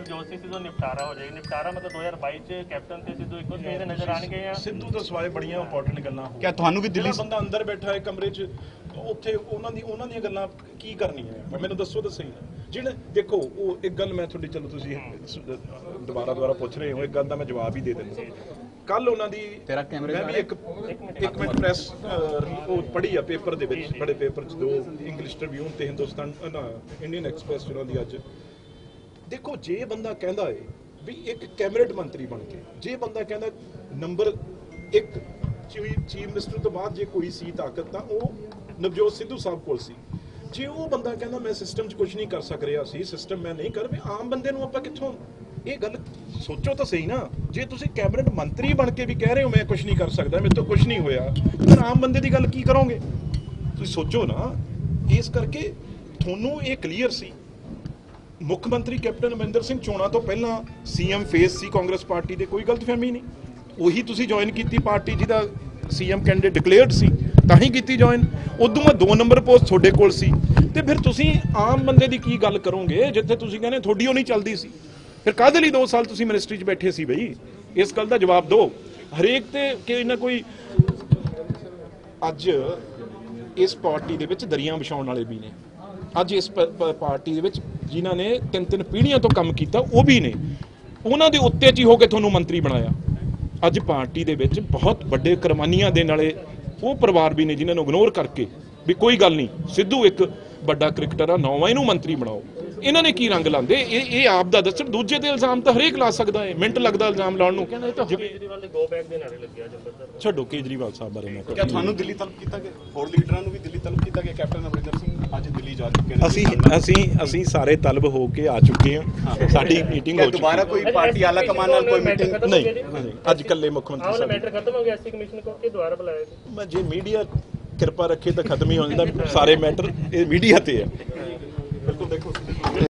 नवजोत सिंह सिद्धू निपटारा हो जाएगा। निपटारा मतलब 2022 च कैप्टन ते सिद्धू ਇੱਕੋ ਸਮੇਂ ਤੇ ਨਜ਼ਰ ਆਣਗੇ ਜਾਂ ਸਿੱਧੂ ਤਾਂ ਸਵਾਏ ਬੜੀਆਂ ਇੰਪੋਰਟੈਂਟ ਗੱਲਾਂ ਹੋ ਕਿਆ ਤੁਹਾਨੂੰ ਵੀ ਦਿੱਲੀ ਬੰਦਾ ਅੰਦਰ ਬੈਠਾ ਹੈ ਕਮਰੇ 'ਚ ਉੱਥੇ ਉਹਨਾਂ ਦੀਆਂ ਗੱਲਾਂ ਕੀ ਕਰਨੀਆਂ ਮੈਨੂੰ ਦੱਸੋ ਤਾਂ ਸਹੀ ਜਿਹੜੇ ਦੇਖੋ ਉਹ ਇੱਕ ਗੱਲ ਮੈਂ ਤੁਹਾਡੀ ਚਲੋ ਤੁਸੀਂ ਦੁਬਾਰਾ ਪੁੱਛ ਰਹੇ ਹੋ ਇੱਕ ਗੱਲ ਦਾ ਮੈਂ ਜਵਾਬ ਹੀ ਦੇ ਦਿੰਦਾ ਕੱਲ ਉਹਨਾਂ ਦੀ ਮੈਂ ਵੀ ਇੱਕ ਮਿੰਟ ਪ੍ਰੈਸ ਉਹ ਪੜ੍ਹੀ ਆ ਪੇਪਰ ਦੇ ਵਿੱਚ ਬੜੇ ਪੇਪਰ 'ਚ ਦੋ ਇੰਗਲਿਸ਼ ਟ੍ਰਿਬਿਊਨ ਤੇ ਹਿੰਦੁਸਤਾਨ ਇੰਡੀਅਨ ਐਕਸਪ੍ਰੈਸ ਉਹਨਾਂ ਦੀ ਅੱਜ ਦੇਖੋ ਜੇ ਬੰਦਾ ਕਹਿੰਦਾ ਹੈ ਵੀ ਇੱਕ ਕੈਬਨਿਟ ਮੰਤਰੀ ਬਣ ਕੇ ਜੇ ਬੰਦਾ ਕਹਿੰਦਾ ਨੰਬਰ 1 ਚੀਫ ਮਿਨਿਸਟਰ ਤੋਂ ਬਾਅਦ ਜੇ ਕੋਈ ਸੀ ਤਾਕਤ ਤਾਂ ਉਹ ਨਵਜੋਤ ਸਿੱਧੂ ਸਾਹਿਬ ਕੋਲ ਸੀ ਜੇ ਉਹ ਬੰਦਾ ਕਹਿੰਦਾ ਮੈਂ ਸਿਸਟਮ 'ਚ ਕੁਝ ਨਹੀਂ ਕਰ ਸਕ ਰਿਹਾ ਸੀ ਸਿਸਟਮ ਮੈਂ ਨਹੀਂ ਕਰ ਵੀ ਆਮ ਬੰਦੇ ਨੂੰ ਆਪਾਂ ਕਿੱਥੋਂ ਇਹ ਗੱਲ ਸੋਚੋ ਤਾਂ ਸਹੀ ਨਾ ਜੇ ਤੁਸੀਂ ਕੈਬਨਿਟ ਮੰਤਰੀ ਬਣ ਕੇ ਵੀ ਕਹਿ ਰਹੇ ਹੋ ਮੈਂ ਕੁਝ ਨਹੀਂ ਕਰ ਸਕਦਾ ਮੇਰੇ ਤੋਂ ਕੁਝ ਨਹੀਂ ਹੋਇਆ ਫਿਰ ਆਮ ਬੰਦੇ ਦੀ ਗੱਲ ਕੀ ਕਰੋਗੇ ਤੁਸੀਂ ਸੋਚੋ ਨਾ ਇਸ ਕਰਕੇ ਤੁਹਾਨੂੰ ਇਹ ਕਲੀਅਰ ਸੀ ਮੁੱਖ ਮੰਤਰੀ ਕੈਪਟਨ ਅਮਰਿੰਦਰ ਸਿੰਘ ਚੋਣਾਂ ਤੋਂ ਪਹਿਲਾਂ ਸੀਐਮ ਫੇਸ ਸੀ ਕਾਂਗਰਸ ਪਾਰਟੀ ਦੇ ਕੋਈ ਗਲਤਫਹਿਮੀ ਨਹੀਂ ਉਹੀ ਤੁਸੀਂ ਜੁਆਇਨ ਕੀਤੀ ਪਾਰਟੀ ਜਿਹਦਾ ਸੀਐਮ ਕੈਂਡੀਡੇਟ ਡਿਕਲੇਅਰਡ ਸੀ ਤਾਂ ਹੀ ਕੀਤੀ ਜੁਆਇਨ ਉਦੋਂ ਬਾਅਦ 2 ਨੰਬਰ ਪੋਸਟ ਤੁਹਾਡੇ ਕੋਲ ਸੀ ਤੇ ਫਿਰ ਤੁਸੀਂ ਆਮ ਬੰਦੇ ਦੀ ਕੀ ਗੱਲ ਕਰੋਗੇ ਜਿੱਥੇ ਤੁਸੀਂ ਕਹਿੰਦੇ ਤੁਹਾਡੀ ਉਹ ਨਹੀਂ ਚੱਲਦੀ ਸੀ ਫਿਰ ਕਾਹਦੇ ਲਈ 2 ਸਾਲ ਤੁਸੀਂ ਮਿਨਿਸਟਰੀ 'ਚ ਬੈਠੇ ਸੀ ਬਈ ਇਸ ਗੱਲ ਦਾ ਜਵਾਬ ਦਿਓ ਹਰੇਕ ਤੇ ਕਿ ਨਾ ਕੋਈ ਅੱਜ ਇਸ ਪਾਰਟੀ ਦੇ ਵਿੱਚ ਦਰੀਆਂ ਵਿਛਾਉਣ ਵਾਲੇ ਵੀ ਨੇ ਅੱਜ ਇਸ ਪਾਰਟੀ ਦੇ ਵਿੱਚ ਜਿਨ੍ਹਾਂ ਨੇ 3 ਪੀੜ੍ਹੀਆਂ ਤੋਂ ਕੰਮ ਕੀਤਾ ਉਹ ਵੀ ਨੇ ਉਹਨਾਂ ਦੇ ਉੱਤੇ 'ਚ ਹੀ ਹੋ ਕੇ ਤੁਹਾਨੂੰ ਮੰਤਰੀ ਬਣਾਇਆ ਅੱਜ ਪਾਰਟੀ ਦੇ ਵਿੱਚ ਬਹੁਤ ਵੱਡੇ ਕੁਰਬਾਨੀਆਂ ਦੇਣ ਵਾਲੇ ਉਹ ਪਰਿਵਾਰ ਵੀ ਨੇ ਜਿਨ੍ਹਾਂ ਨੂੰ ਇਗਨੋਰ ਕਰਕੇ ਵੀ ਕੋਈ ਗੱਲ ਨਹੀਂ ਸਿੱਧੂ ਇੱਕ ਵੱਡਾ ਕ੍ਰਿਕਟਰ ਆ ਨੌਵਾਂ ਇਹਨੂੰ ਮੰਤਰੀ ਬਣਾਓ ਇਹਨਾਂ ਨੇ ਕੀ ਰੰਗ ਲਾਉਂਦੇ ਇਹ ਆਪ ਦਾ ਦੱਸਣ ਦੂਜੇ ਤੇ ਇਲਜ਼ਾਮ ਤਾਂ ਹਰੇਕ ਲਾ ਸਕਦਾ ਹੈ ਮਿੰਟ ਲੱਗਦਾ ਇਲਜ਼ਾਮ ਲਾਉਣ ਨੂੰ ਕੇਜਰੀਵਾਲ ਦੇ ਗੋ ਬੈਕ ਦੇ ਨਾਰੇ ਲੱਗਿਆ ਜਬਰਦਸਤ ਛੱਡੋ ਕੇਜਰੀਵਾਲ ਸਾਹਿਬ ਬਾਰੇ ਮੈਂ ਕਿਆ ਤੁਹਾਨੂੰ ਦਿੱਲੀ ਤਲਬ ਕੀਤਾ ਗਿਆ ਹੋਰ ਲੀਡਰਾਂ ਨੂੰ ਵੀ ਦਿੱਲੀ ਤਲਬ ਕੀਤਾ ਗਿਆ ਕੈਪਟਨ ਅਮਰਿੰਦਰ ਸਿੰਘ ਅੱਜ ਦਿੱਲੀ ਜਾ ਚੁੱਕੇ ਨੇ ਅਸੀਂ ਸਾਰੇ ਤਲਬ ਹੋ ਕੇ ਆ ਚੁੱਕੇ ਹਾਂ ਸਾਡੀ ਮੀਟਿੰਗ ਹੋ ਚੁੱਕੀ ਦੁਬਾਰਾ ਕੋਈ ਪਾਰਟੀ ਆਲਾ ਕਮਾਨ ਨਾਲ ਕੋਈ ਮੀਟਿੰਗ ਨਹੀਂ ਅੱਜ ਇਕੱਲੇ ਮੁੱਖ ਮੰਤਰੀ ਆਹ ਸਾਹਿਬ ਮੈਟਰ ਖਤਮ ਹੋ ਗਿਆ ਐਸਸੀ ਕਮਿਸ਼ਨ ਕੋ ਕਿ ਦੁਬਾਰਾ ਬੁਲਾਇਆ ਸੀ ਮੈਂ ਜੇ ਮੀਡੀਆ ਕਿਰਪਾ ਰੱਖੇ ਤਾਂ ਖਤਮ ਹੀ ਹੋ ਜਾਂਦਾ ਸਾਰੇ ਮੈਟਰ ਇਹ ਮੀਡੀਆ ਤੇ ਹੈ ਬਿਲਕੁਲ ਦੇਖੋ